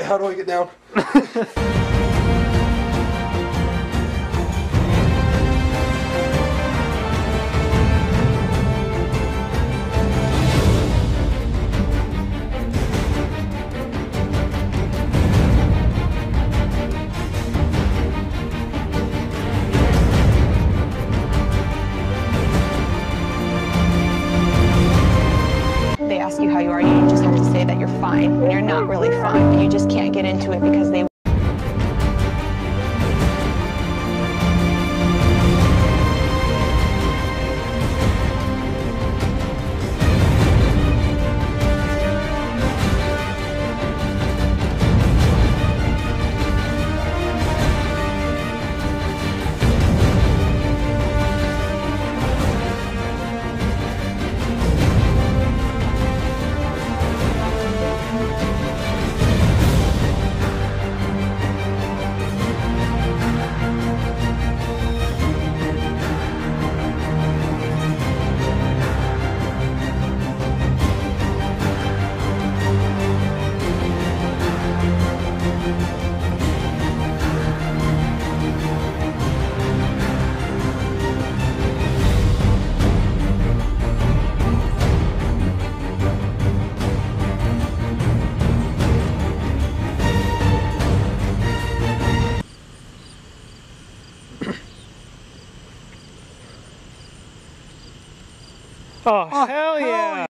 how do I get down? They ask you how you are, you just have to say that you're fine when you're not really fine, but you just can't get into it because they Oh, hell yeah!